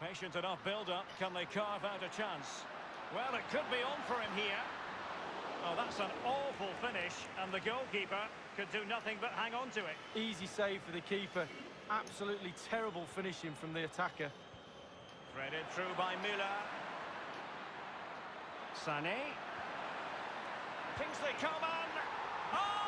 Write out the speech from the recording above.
Patient enough build-up. Can they carve out a chance? Well, it could be on for him here. Oh, that's an awful finish, and the goalkeeper could do nothing but hang on to it. Easy save for the keeper. Absolutely terrible finishing from the attacker. Threaded through by Müller. Sané. Kingsley Coman. Oh!